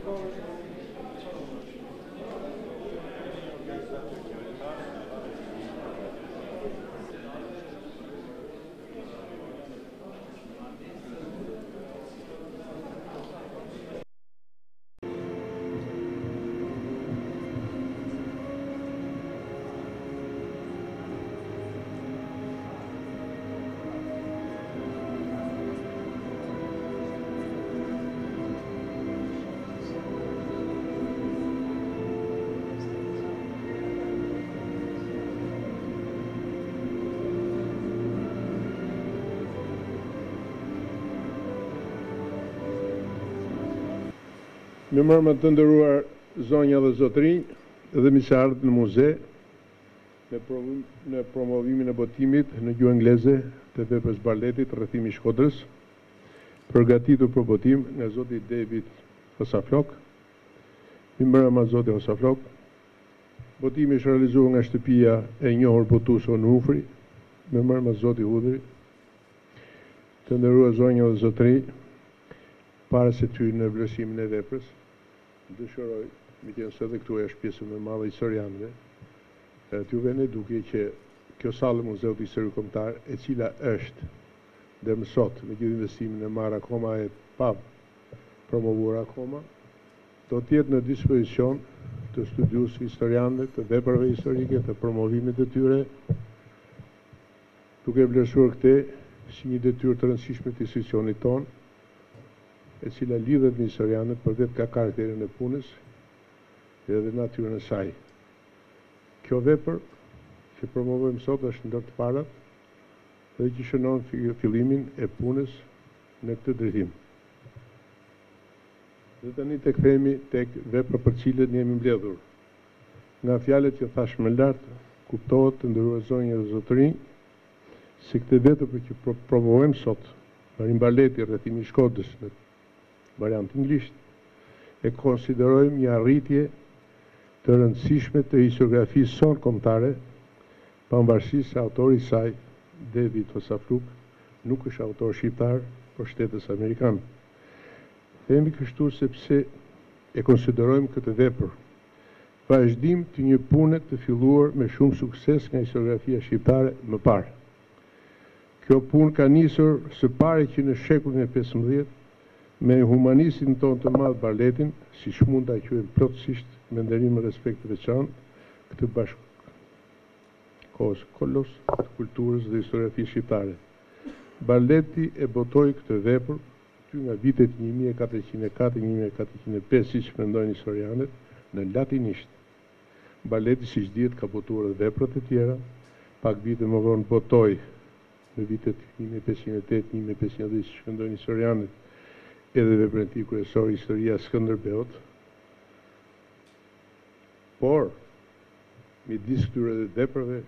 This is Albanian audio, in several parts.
Me mërë të ndëruar zonja dhe zotrinj dhe misardë në muze në promovimin e botimit në gjuhë angleze të veprës baletit rrethimi Shkodrës, përgatitur për botim nga zoti David Hosaflok. Me mërë ma zoti Hosaflok, botimi është realizuar nga shtëpia e njohur botuese në Ufri, me mërë ma zoti Hudri. Të ndëruar zonja dhe zotrinj, para se ty në vlerësimin e veprës, dëshiroj, mi qenë se dhe këtu është pjesë më madhe historianëve, t'juve në duke që kjo sallë Muzeut Historik Kombëtar, e cila është dhe më sot, me gjithë investimin e marrë akoma e pa promovuar akoma, do t'jetë në dispozicion të studiusë historianëve, të veprave historike, të promovimit të tyre, duke vlerësuar këte si një detyrë të rëndësishme të institucionit tonë, e cila lidhet me historianët për vetë ka karakterin e punës edhe natyrën e saj. Kjo vepër që promovojmë sot është ndër të parat dhe që shënon fillimin e punës në këtë drejtim. Dhe tani tek themi tek vepra për cilët ne jemi mbledhur. Nga fjalët që thash më lart, kuptohet të ndëruar zonja dhe zotrinj, se këtë vepër për që promovojmë sot, Marin Baleti rrethimi Shkodrës në variant anglisht, e konsiderojmë një arritje të rëndësishme të historiografisë sonë kombëtare, pavarësisht se autori i saj, David Hosafluk, nuk është autor shqiptar, por shtetës amerikan. Themi kështu sepse e konsiderojmë këtë vepër vazhdim të një pune të filluar me shumë sukses nga historiografia shqiptare më parë. Kjo punë ka nisur së pari që në shekullin e 15 me humanistin tonë të madh Barletin, si mund ta quajmë plotësisht me nderim e respekt të veçantë, këtë bashkëkohës kolos të kulturës dhe historiografisë shqiptare. Barleti e botoi këtë vepër ty nga vitet 1404-1405, siç mendojnë historianët, në latinisht. Barleti, siç dihet, ka botuar edhe veprat e tjera, pak vite më vonë botoi në vitet 1508-1510, siç mendojnë historianët, edhe veprën e tij kryesore, historia e Skënderbeut. Por, midis këtyre dhe veprave,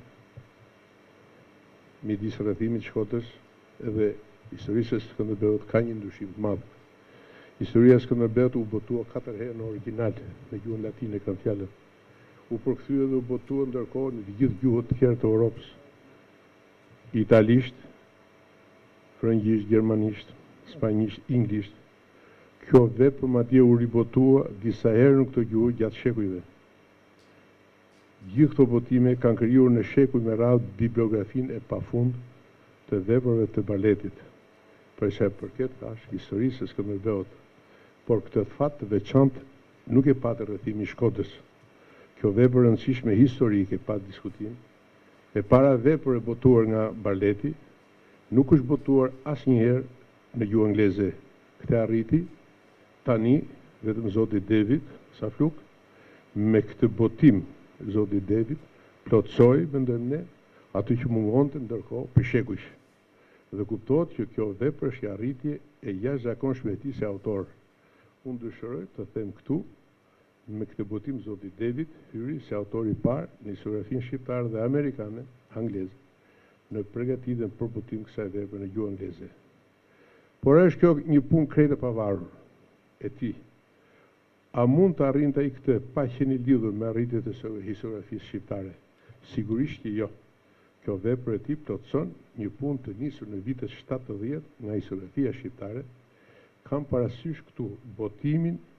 midis rrethimit Shkodrës edhe historisë së Skënderbeut ka një ndryshim të madh. Historia e Skënderbeut u botua 4 herë në original, në gjuhën latine kanë fjalët. U përkthye dhe u botua ndërkohë në të gjithë gjuhët të tjera të Europës. Italisht, frëngjisht, gjermanisht, spanjisht, inglisht. Kjo vepër madje u ribotua disa herë në këto gjuhë gjatë shekujve. Gjithë këto botime kanë krijuar në shekuj me radhë bibliografinë e pafund të veprave të Barletit. Për sa i përket tash historisë së Skënderbeut, por këtë fat të veçantë nuk e patë rrethimi i Shkodrës. Kjo vepër rëndësishme historike pa diskutim, e para vepër e botuar nga Barleti, nuk është botuar asnjëherë në gjuhë angleze. Këtë arriti tani vetëm zoti David Hosafluk, me këtë botim zoti David plotsoi, mendojmë ne, atë që mungonte ndërkohë për shekujsh. Dhe kuptohet që kjo vepër është arritje e jashtëzakonshme e tij si autor. Unë dëshiroj të them këtu, me këtë botim zoti David hyri si autori i parë në historiografinë shqiptare dhe amerikane, angleze, në përgatitjen për botim kësaj vepre në gjuhë angleze. Por është kjo një punë krejt e pavarur e tij. A mund të arrinte ai këtë pa qenë i lidhur me arritjet e historiografisë shqiptare? Sigurisht që jo. Kjo vepër e tij plotson një punë të nisur në vitet 70 nga historiografia shqiptare. Kam parasysh këtu botimin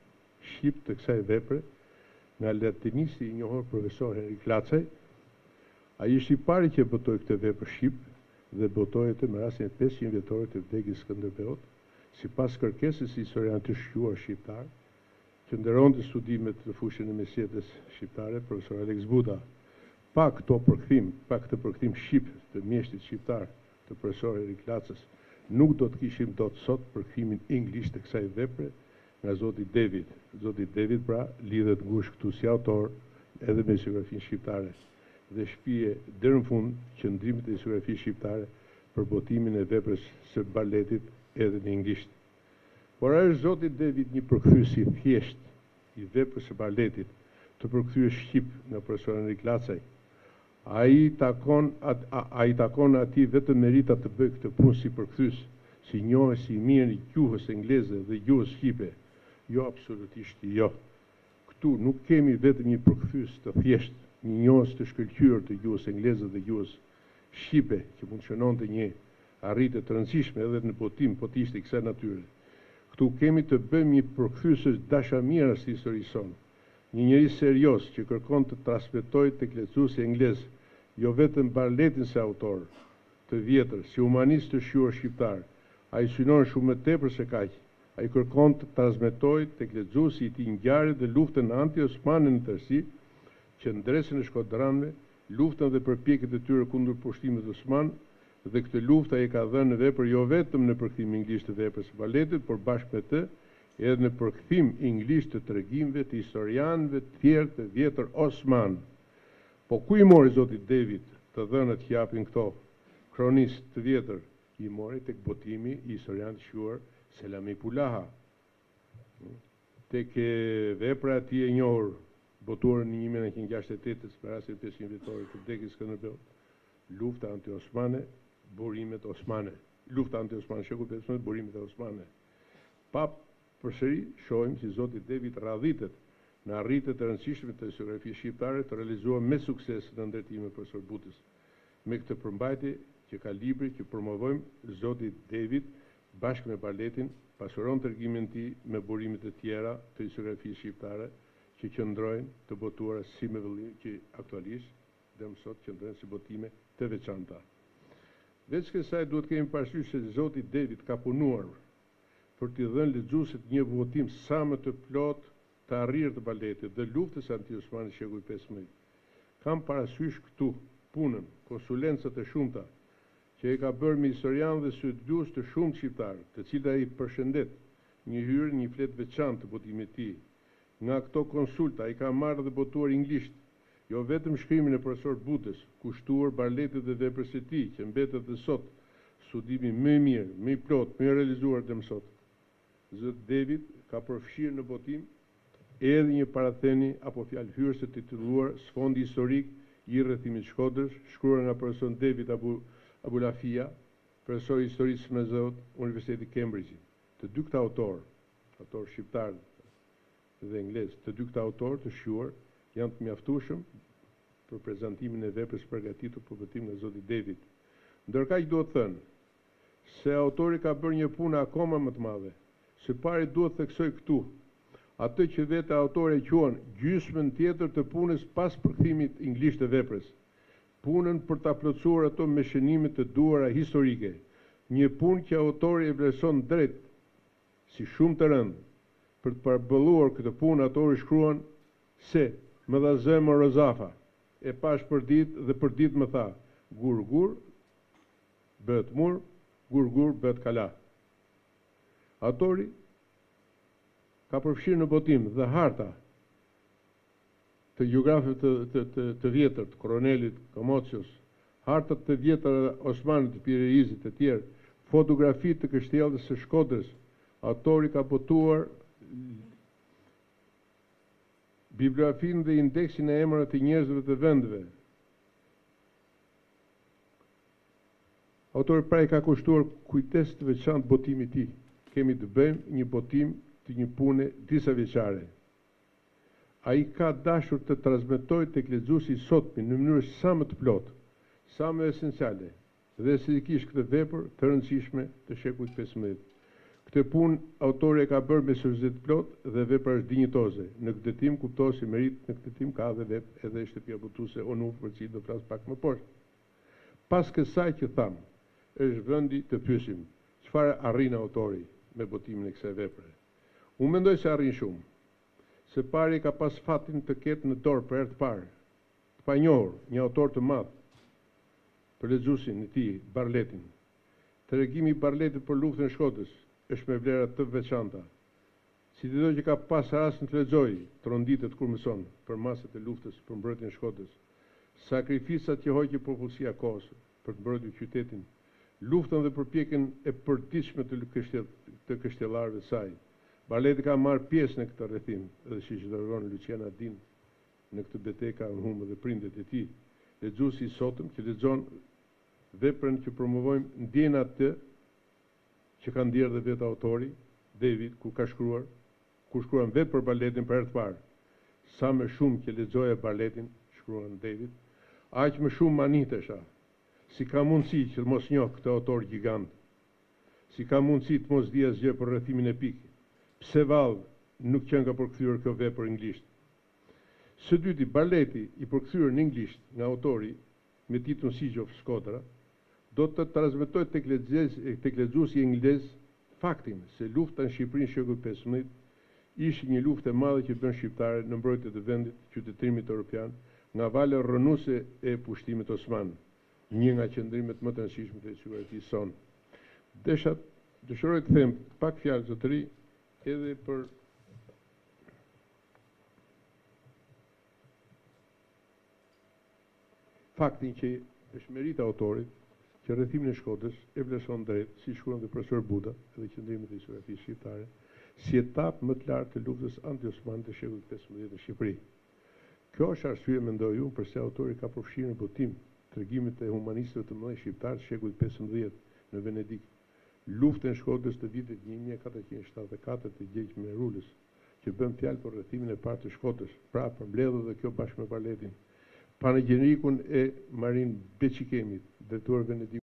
shqip të kësaj vepre nga latinisti I njohur profesor Henrik Lacaj. Ai ishte I pari që botoi këtë vepër shqip dhe botoi atë në rastin e 500 vjetorit të vdekjes Skënderbeut, sipas kërkesës së historianit të shquar shqiptar, që nderonte studimet në fushën e mesjetës shqiptare, profesor Alex Buda. Pa këtë përkthim shqip të mjeshtit shqiptar të profesor Henrik Lacës, nuk do të kishim dot sot përkthimin anglisht të kësaj vepre nga zoti David. Zoti David pra lidhet ngushtë këtu si autor edhe me historiografinë shqiptare dhe shpije deri në fund qëndrimit e historiografisë shqiptare për botimin e veprës së baletit edhe në anglisht. Por është zoti David një përkthyes I thjesht I veprës së baletit të përkthyer shqip nga profesor Henrik Lacaj. Ai takon atij vetëm merita të bëjë këtë punë si përkthyes, si njohës I mirë I gjuhës angleze dhe gjuhës shqipe. Jo, absolutisht jo. Këtu nuk kemi vetëm një përkthyes të thjesht, një njohës të shkëlqyer të gjuhës angleze dhe gjuhës shqipe, që mund shënonte një arritje të rëndësishme edhe në botim, po të ishte I kësaj natyre. Këtu kemi të bëjmë një përkthyes dashamirës të historisë sonë, një njeri serioz që kërkon të transmetojë tek lexuesi anglez, jo vetëm baletin se autor, të vjetër, si humanist të shquar shqiptar. Ai synon shumë më tepër se kaq. Ai kërkon të transmetojë tek lexuesi I tij ngjarjet dhe luftën anti-osmane në tërësi, që ndresën e shkodranëve, luftën dhe përpjekjet e tyre kundër pushtimit osman, dhe këtë luftë ai ka dhënë në vepër jo vetëm në përkthim anglisht të veprës së baletit, por bashkë me të edhe në përkthim anglisht të tregimeve të historianëve të tjerë të vjetër osman. Po ku I mori zoti David të dhënat që japin këto kronistë të vjetër? I mori tek botimi I historianit shquar Selami Pulaha. Tek vepra e tij e njohur botuar në 1968 për rastin 500 vjetorit të vdekjes Skënderbeut, lufta anti-osmane, burimet osmane. Lufta anti-osmane, shekulli 15, burimet osmane. Pa përsëri shohim si zoti David radhitet në arritjet e rëndësishme të historiografisë shqiptare të realizuar me sukses në ndërtimin e profesor Butës. Me këtë përmbajtje që ka libri që promovojmë, zoti David bashkë me baletin pasuron tregimin e tij me burimet e tjera të historiografisë shqiptare që qëndrojnë të botuara si me vëllim që aktualisht dhe më sot qëndrojnë si botime të veçanta. Veç kësaj duhet kemi parasysh se zoti David ka punuar për t'i dhënë lexuesit një votim sa më të plot të arrirë të baletit dhe luftës anti-osmane shekulli 15. Kam parasysh këtu punën, konsulencat e shumta që I ka bërë me historianë dhe studiues të shumë shqiptar, të cilët ai përshëndet, një hyrje, një flet veçantë të botimit të tij. Nga këto konsulta ai ka marrë dhe botuar anglisht, jo vetëm shkrimin e profesor Butës, kushtuar baletit dhe veprës së tij, që mbetet dhe sot studimi më I mirë, më I plot, më I realizuar dhe më sot. Zot David ka përfshirë në botim edhe një paratheni apo fjalë hyrëse të titulluar Sfondi historik I rrethimit Shkodrës, shkruar nga profesor David Abulafia, profesor I historisë së Mezot, Universiteti Cambridge. Të dy këta autor shqiptar dhe anglez, të dy këta autor të shquar janë të mjaftueshëm për prezantimin e veprës përgatitur për botim nga zoti David. Ndërkaq duhet thënë se autori ka bërë një punë akoma më të madhe. Së pari duhet theksoj këtu atë që vetë autori e quan gjysmën tjetër të punës pas përkthimit anglisht të veprës. Punën për ta plotësuar ato me shënime të duara historike. Një punë që autori e vlerëson drejt si shumë të rëndë. Për të përballur këtë punë autori shkruan se më dha zemër Rozafa, e pash për ditë dhe për ditë më tha, gur gur bëhet mur, gur gur bëhet kala. Autori ka përfshirë në botim dhe harta të gjeografëve të vjetër, të koronelit Komocios, hartat të vjetër Osmanit, të Pireizit, të tjerë, fotografi të kështjellës së Shkodrës. Autori ka botuar bibliografin dhe indeksin e emrave të njerëzve të vendeve. Autori pra I ka kushtuar kujdes të veçantë botimit të tij. Kemi të bëjmë një botim të një pune disa vjeçare. Ai ka dashur të transmetojë tek lexuesi I sotmi në mënyrë sa më të plotë, sa më esenciale dhe estetikisht këtë vepër të rëndësishme të shekullit 15. Këtë punë autori e ka bërë me seriozet plot dhe vepra është dinjitoze. Në këtë tim kuptosi merit në këtë tim ka edhe shtëpia botuese Onuf, për cilë do flas pak më poshtë. Pas kësaj që tham, është vendi të pyesim çfarë arrin autori me botimin e kësaj vepre. Unë mendoj se arrin shumë. Se pari ka pas fatin të ketë në dorë për herë të parë, të panjohur, një autor të madh për lexuesin e tij, Barletin. Tregimi i Barletit për luftën e Shkodrës është me vlera të veçanta. Si çdo që ka pas rastin të lexojë, tronditet kur mëson për masat e luftës për mbrojtjen e Shkodrës, sakrificat që hoqi popullsia kohës për të mbrojtur qytetin, luftën dhe përpjekjen e përditshme të kështjellarëve të saj. Barleti ka marrë pjesë në këtë rrethim dhe shoqëron Luciana Din në këtë betejë ka humbur dhe prindet e tij. Lexuesi i sotëm që lexon veprën që promovojmë ndjen atë që ka ndjerë dhe vetë autori, David, kur shkruan vetë për Barletin për herë të parë. Sa më shumë që lexoja Barletin, shkruan David, aq më shumë manitesha. Si ka mundësi që të mos njoh këtë autor gjigant? Si ka mundësi të mos di asgjë për rrethimin epik? Pse vallë nuk qenë ka përkthyer kjo vepër anglisht? Së dyti, Barleti i përkthyer në anglisht nga autori me titullin Siege of Shkodra do të transmetoj tek lexuesi anglez faktin se lufta në Shqipërinë në shekullit XV ishte një luftë e madhe që bën shqiptarët në mbrojtje të vendit, qytetërimit evropian, nga valja rrënuese e pushtimit osman, një nga qendrimet më të rëndësishme të sigurisë sonë. Dëshiroj të them pak fjalë zotëri edhe për faktin që është merit autorit që rrethimin e Shkodrës e vlerëson drejt, si shkruan dhe profesor Buda dhe qendrimet e historisë shqiptare, si etapë më të lartë të luftës anti-osmane të shekullit XV në Shqipëri. Kjo është arsye, mendoj unë, përse autori ka përfshirë në botim tregimet e humanistëve të mëdhenj shqiptar të shekullit XV në Venedik, luftën e Shkodrës të vitit 1474 të Gjergj Merulës, që bën fjalë për rrethimin e parë të Shkodrës, pra përmbledhur dhe kjo bashkë me Barletin. Panegjerikun e Marin Beçikemit, drejtuar Venedik